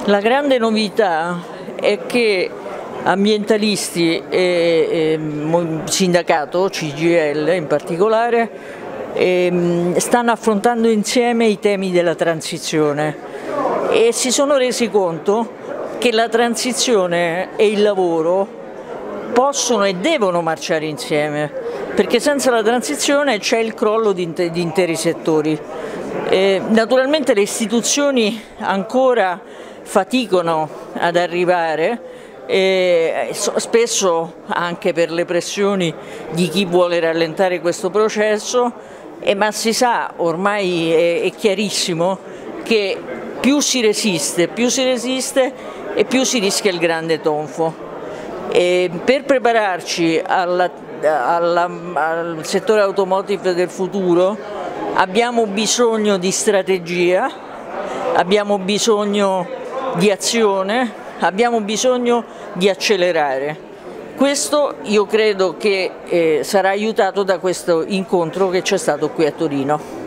La grande novità è che ambientalisti e sindacato, CGIL in particolare, stanno affrontando insieme i temi della transizione e si sono resi conto che la transizione e il lavoro possono e devono marciare insieme, perché senza la transizione c'è il crollo di interi settori. Naturalmente le istituzioni ancora faticano ad arrivare, spesso anche per le pressioni di chi vuole rallentare questo processo, ma si sa, ormai è chiarissimo, che più si resiste e più si rischia il grande tonfo. Per prepararci al settore automotive del futuro abbiamo bisogno di strategia, abbiamo bisogno di azione, abbiamo bisogno di accelerare. Questo io credo che sarà aiutato da questo incontro che c'è stato qui a Torino.